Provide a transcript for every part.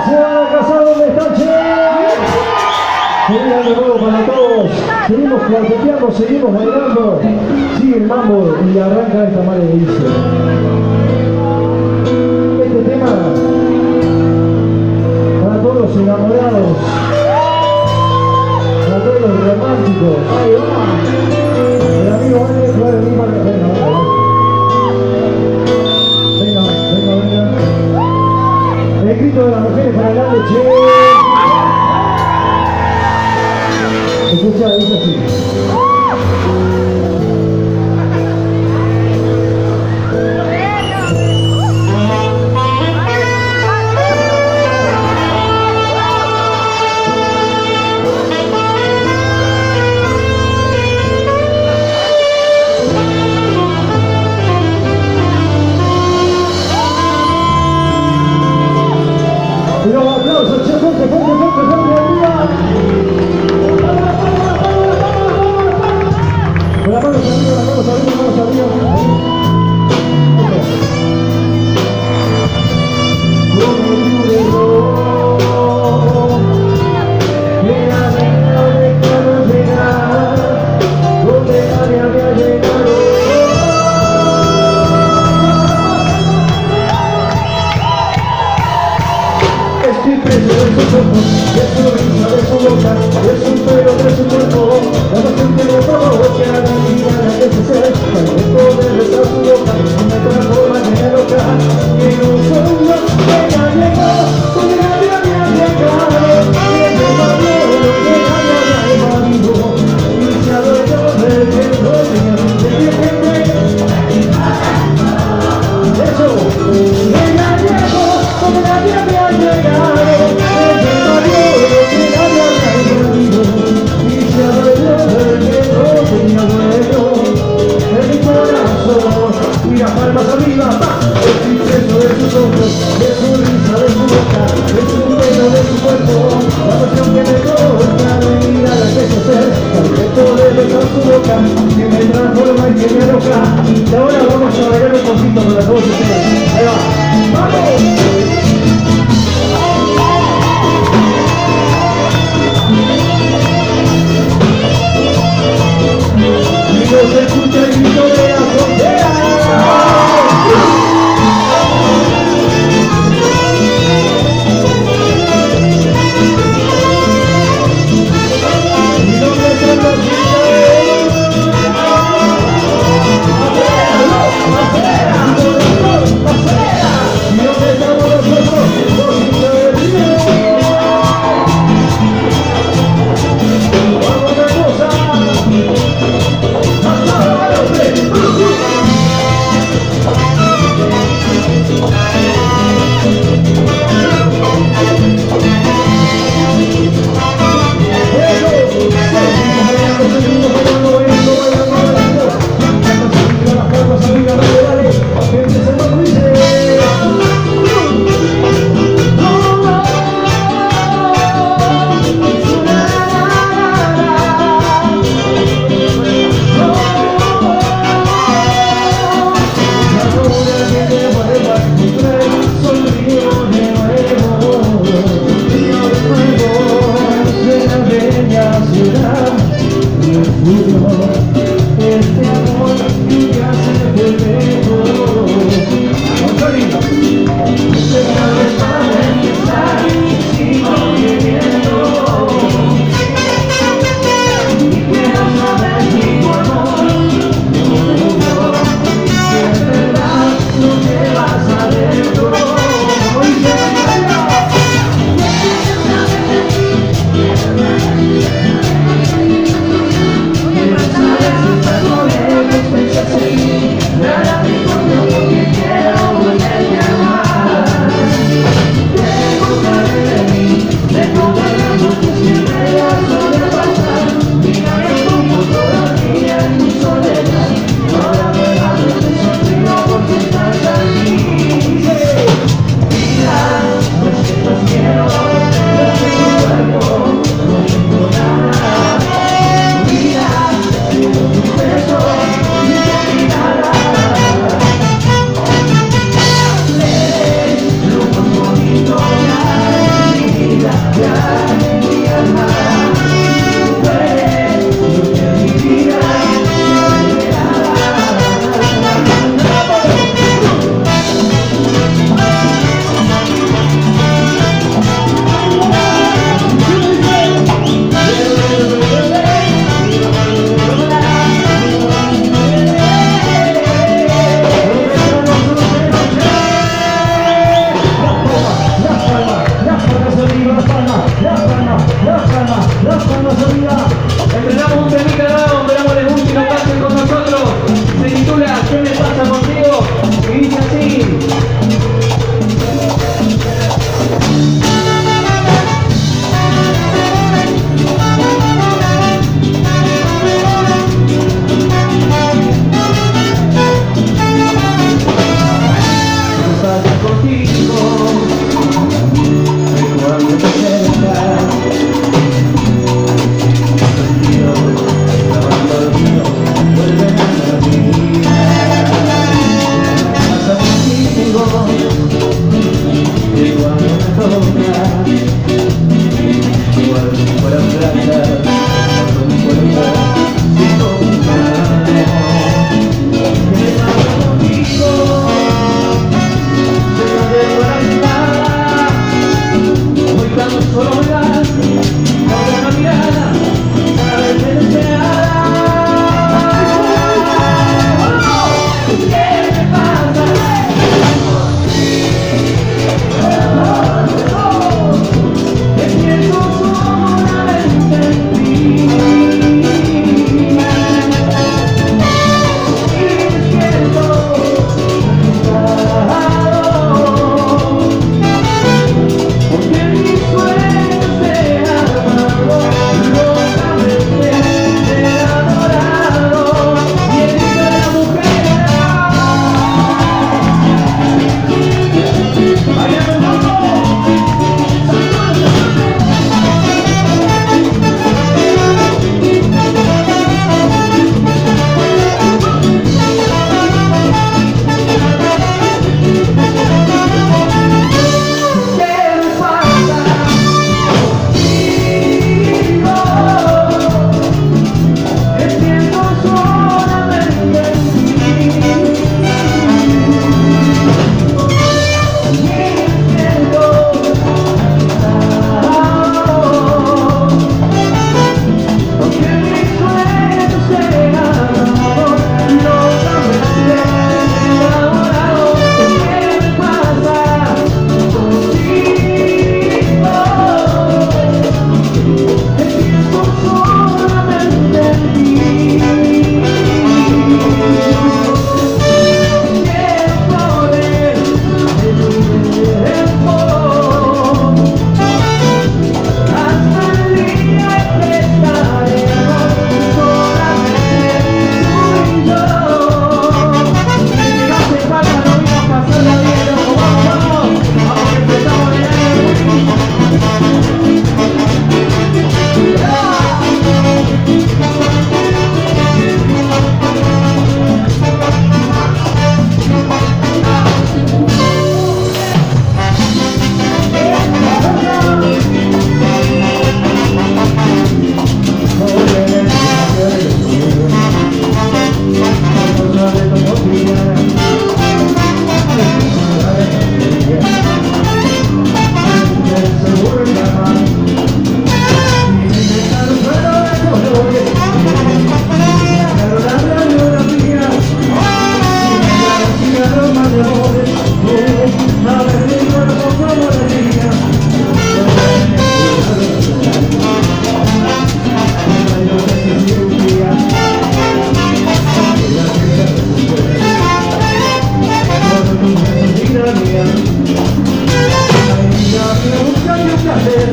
se van a casar donde están, che. Feliz año nuevo para todos. Seguimos cuarteteando, seguimos bailando. Sigue el mambo y arranca esta maravilla. Este tema para todos los enamorados, para todos los románticos. Ahí va. El amigo Alex va a venir para que venga. El grito de las mujeres para adelante, che. Escucha, dice así. Los aplausos, che, fuerte, arriba. Las manos arriba. Estoy preso de sus ojos, de su risa, de su boca, de su pelo, de su cuerpo. La pasión que me provoca, la vida que se hace, el poder de besar su boca, me transforma en loca. Que no soy yo, que ya llegó, porque nadie me ha llegado. Que yo no quiero, que nadie me ha invadido. Y se ha dueño del que dueña, de que eso, que ya llegó, porque nadie me ha llegado. Mira palmas arriba, estoy preso de sus ojos, de su risa, de su boca, de su pelo, de su cuerpo. La pasión que me provoca, de mirar a que se hace, el gesto de besar su boca, que me transforma y que me aloca. Y ahora vamos a bailar un poquito para todos ustedes. Ahí va, ¡vamos! Se escucha el grito de la frontera. ¿Y dónde están los guitarreros? ¿Y dónde estamos nosotros? Los guitarreros. Vamos a gozar.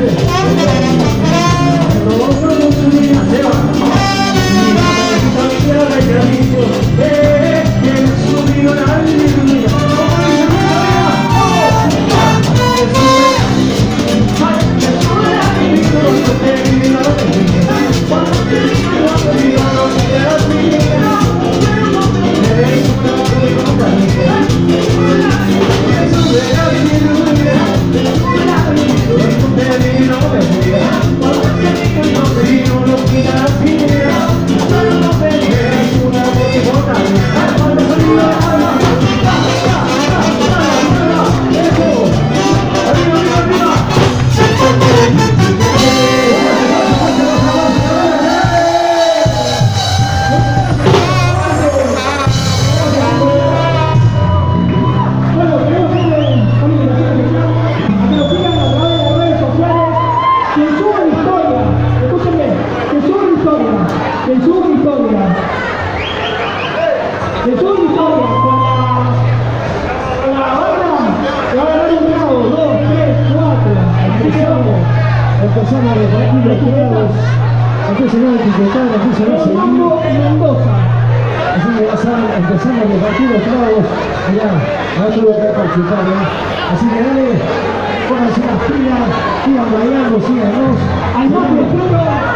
Empezamos a repartir los tragos. Aquí se va a etiquetar, aquí se va a seguir. Mendoza. Así que ya saben, empezamos a repartir los tragos. Mirá, ahora todo lo que hay para chupar, Así que dale, pónganse las pilas, sigan bailando, síganos. Al más dentro.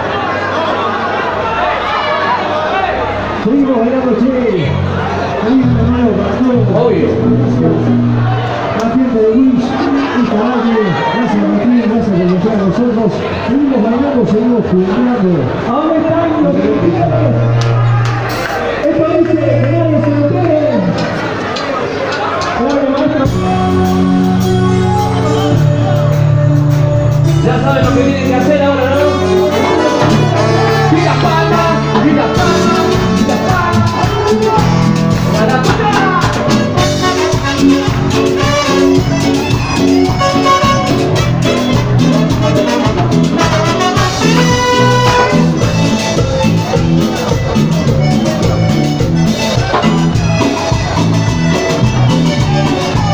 Seguimos bailando, che. Ahí un hermano para todos. Obvio. La gente de Wish y Caballo, gracias a Martín, gracias por estar a nosotros. Seguimos bailando, seguimos jugando. ¿A dónde están los que quieren? Esto dice que nadie se lo quede. Dale, maestro. Ya saben lo que tienen que hacer ahora, ¿no? ¡Y las palmas! ¡Y las palmas! ¡Y las palmas! ¡A la puta!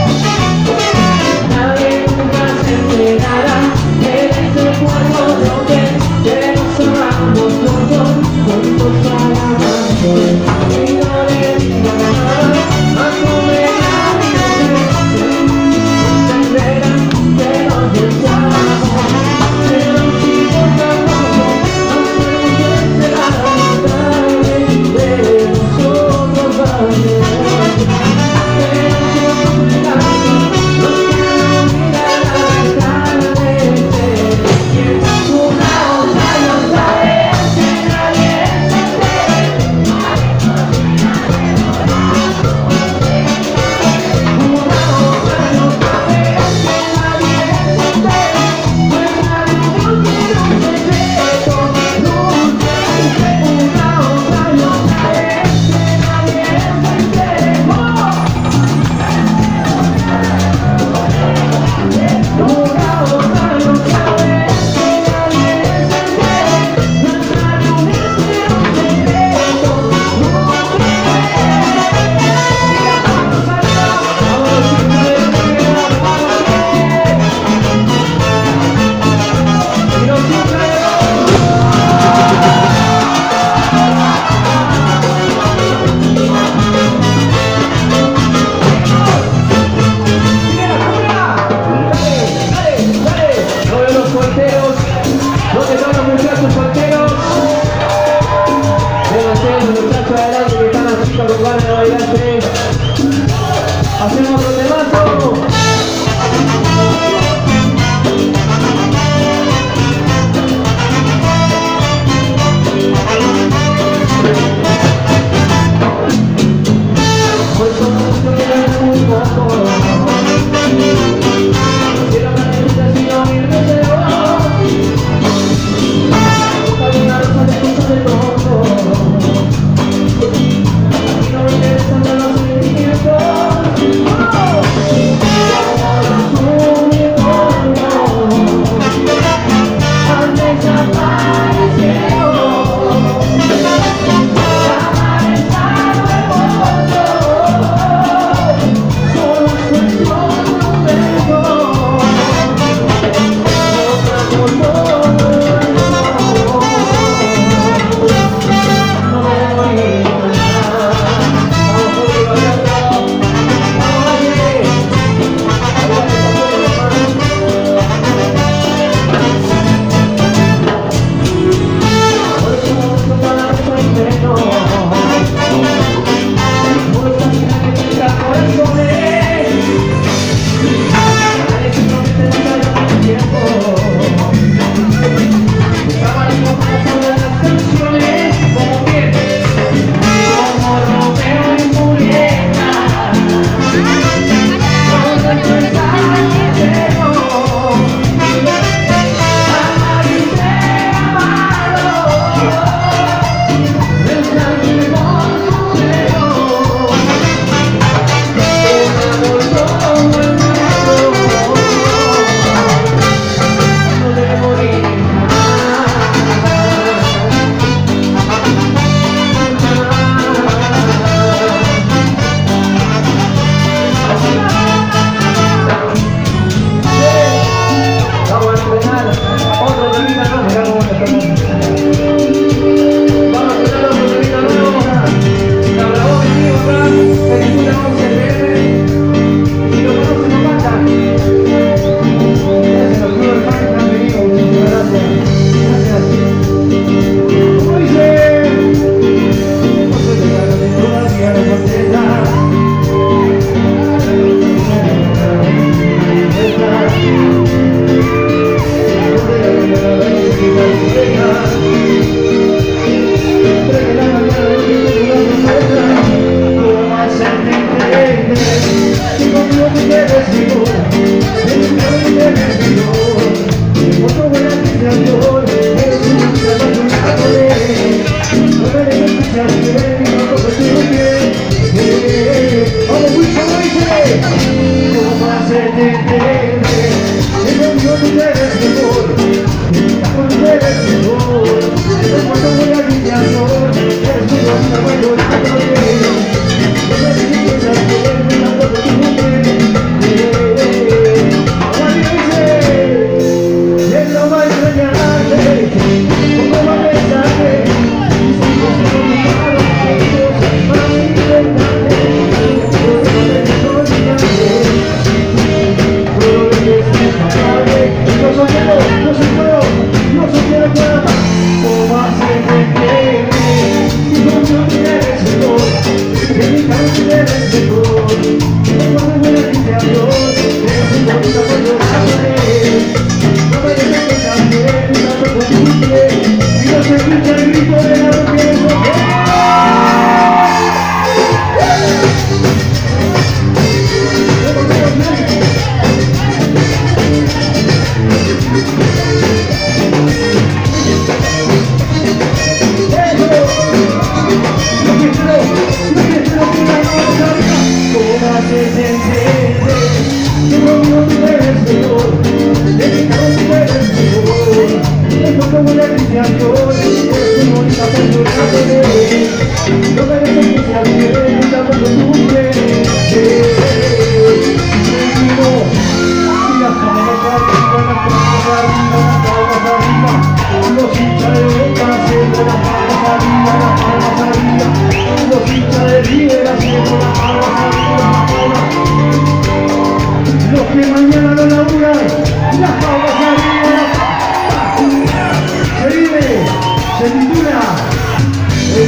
Nadie nunca se enterará de ese cuerpo.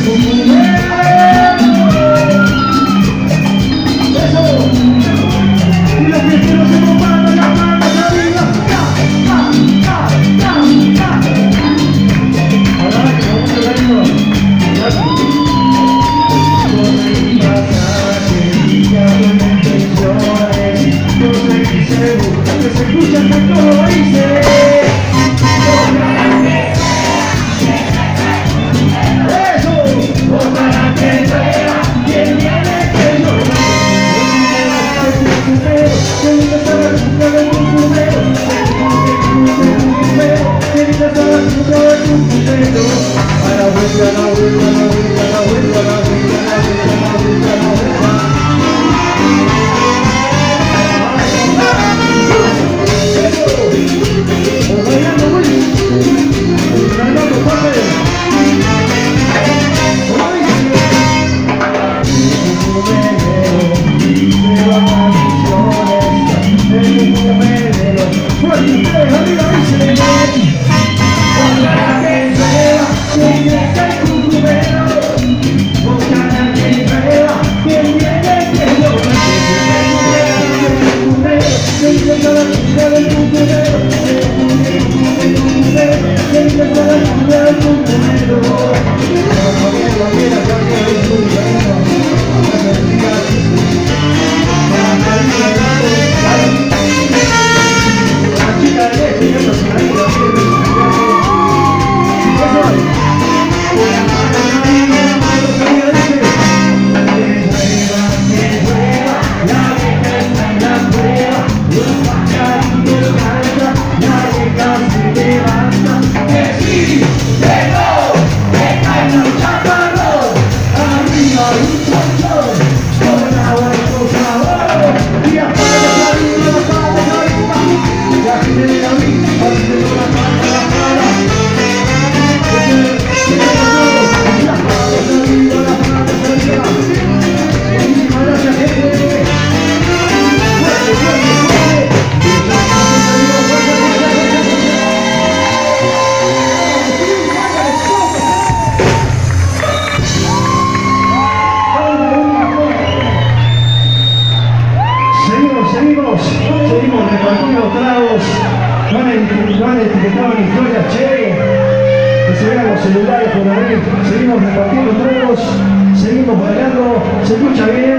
Seguimos repartiendo tragos, van a etiquetar en historias, che, que se vean los celulares por ahí, seguimos repartiendo tragos, seguimos bailando, se escucha bien,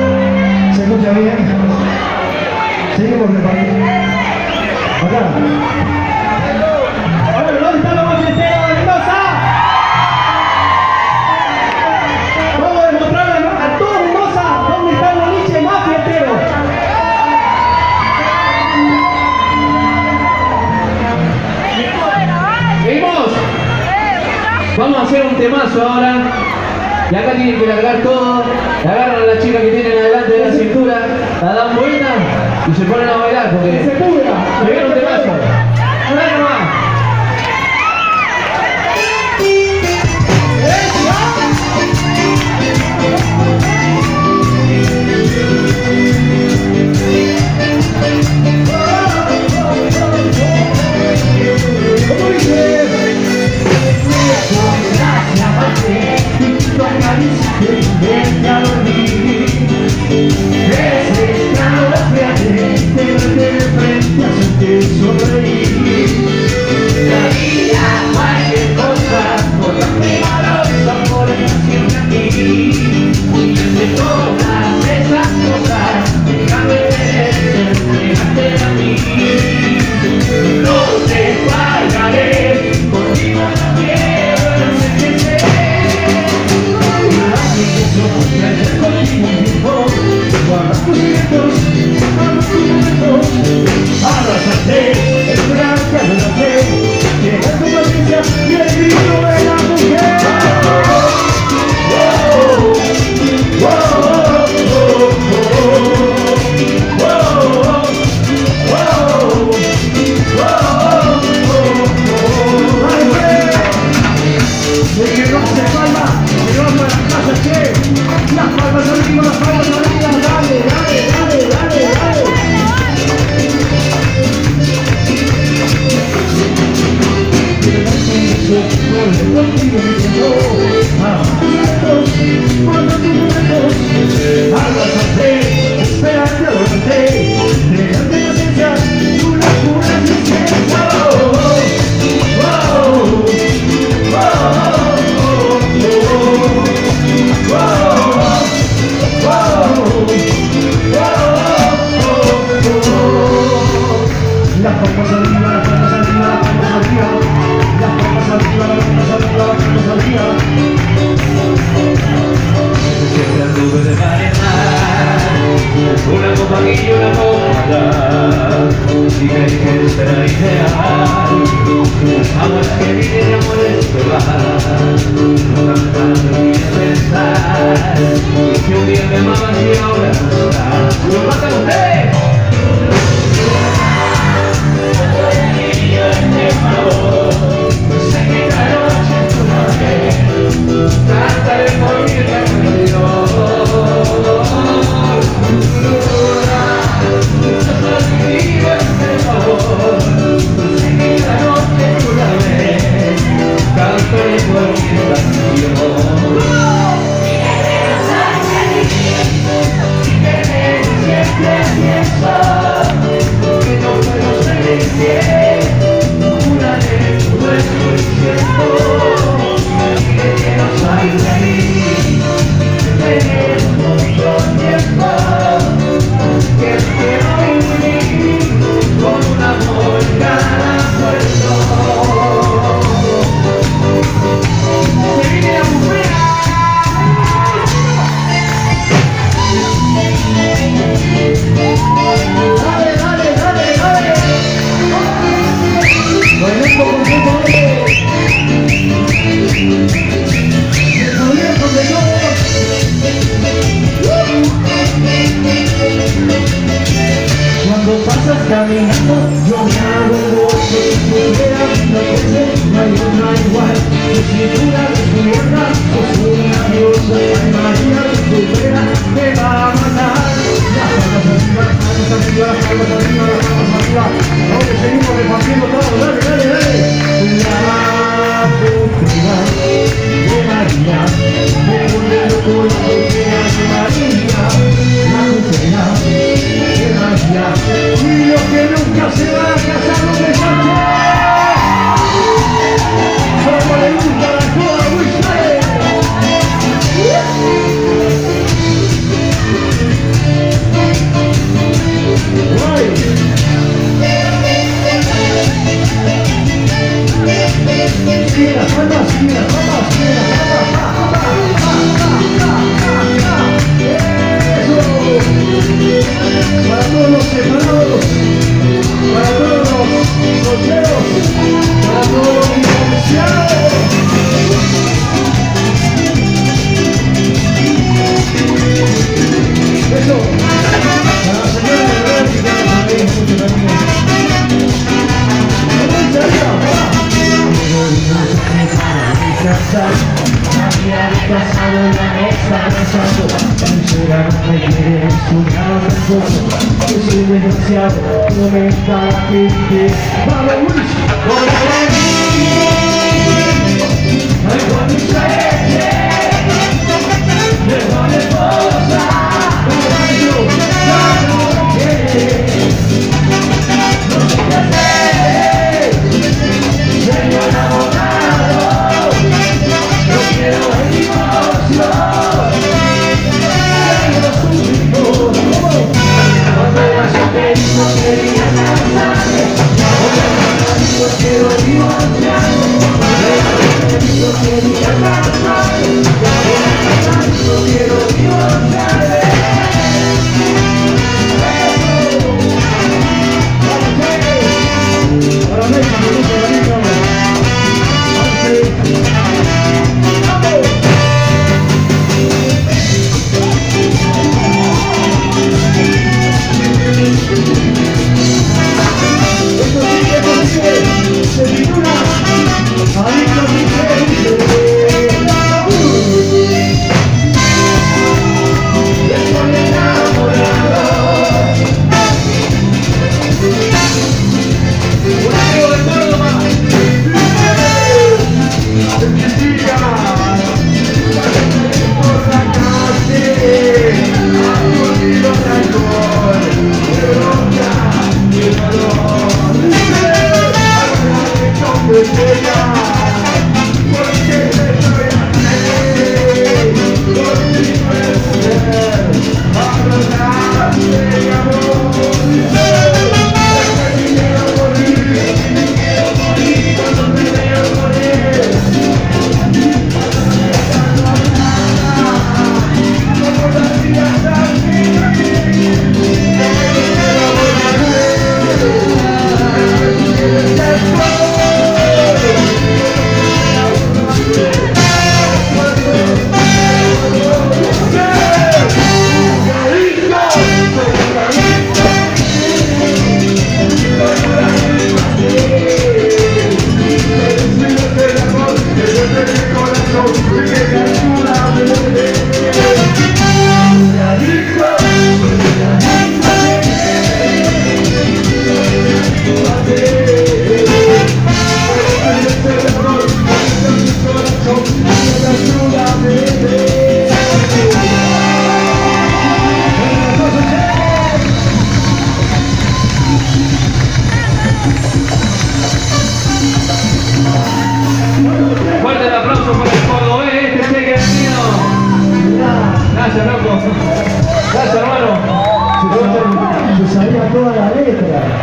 seguimos repartiendo, acá. A ver, ¿dónde están los macheteros de Mendoza? Vamos a demostrarle a todos Mendoza dónde está el boliche más fiestero. Vamos a hacer un temazo ahora. Y acá tienen que largar todo. Agarran a la chica que tienen adelante de la cintura, la dan vuelta y se ponen a bailar porque se pudra. Se viene un temazo. Dale nomás. Contigo me quedó, y creí que esto era ideal. Amores que vienen, amores que van, no me pensar que un día me amabas y ahora no estás. ¡Lo matan ustedes! Cantaré por mi canción. Digo este favor, sé que la noche tú la ves. Cantaré por mi canción. Y que siempre pienso que no puedo ser infiel. Juraré todo esto es cierto. Que no soy feliz, tener mucho tiempo, que quiero vivir con un amor cada puerto. ¡Se viene la mujer! ¡Dale, dale, dale, dale! ¡Con esto, con esto! Cuando pasas caminando, yo me hago el gozo. Tu vera no crece, no hay otra igual. Tu cintura descubierta, sos una diosa. Ay María, tu vera me va a matar. Las palmas arriba, las palmas arriba, las palmas arriba, las palmas arriba. Ahora seguimos repartiendo todo, dale, dale, dale. La putrida de María, me vuelve loco la putrida de María. La putrida de María, y los que nunca se van a casar no se casen. Como le gusta la joda, Wilson. Sigue las palmas, sigue las palmas, sigue las palmas. Eso. Para todos los separados, para todos los solteros, para todos los divorciados. Eso. Para la señora de verdad que ya nos amigos, mucho cariño. Había pasado la mesa pensando, sincera no me quieres, un grado de cosa, que soy desgraciado, no me está la gente. ¡Vamos, Luis! ¡Ay, con mi suerte! ¡Dejo mi esposa! ¡Caballo! ¡Ya no me quiere! ¡No sé qué hacer! ¡Señor enamorado! ¡No quiero el divorcio! ¡Quiero súbito! Cuando era solterito quería casarme, ahora no quiero divorciarme. Cuando era solterito quería casarme, ahora no quiero divorciarme. Para México,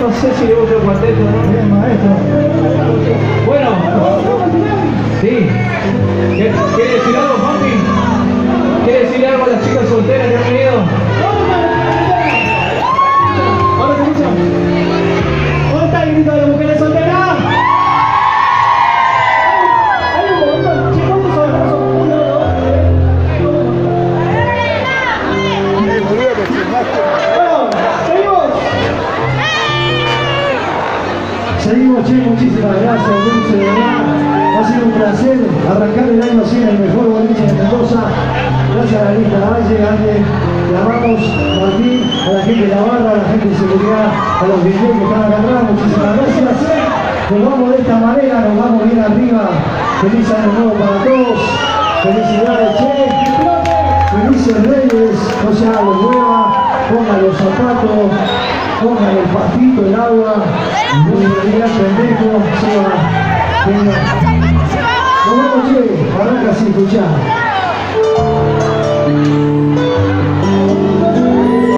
no sé si le gusta el cuarteto, ¿no? Bien, maestro. Bueno, sí. ¿Quiere decir algo, papi? ¿Quiere decir algo a las chicas solteras que han venido? Ahora se escucha. ¿Dónde está el grito de las mujeres solteras? Hay un montón. Che, ¿cuántos son? Uno, dos, tres. Bueno, seguimos. Seguimos, che, muchísimas gracias, Dulce, de verdad. Ha sido un placer arrancar el año así en el mejor boliche de Mendoza. Gracias a la lista Valle, le amamos Martín, a la gente de la barra, a la gente de seguridad, a los DJs que están acá atrás, muchísimas gracias. Nos vamos de esta manera, nos vamos bien arriba. Feliz año nuevo para todos. Felicidades, che. Felices Reyes, no se hagan los huevas, pongan los zapatos, pongan el pastito, el agua, no se digan pendejo, se va. Venga. Nos vamos, che, arranca así, escuchá.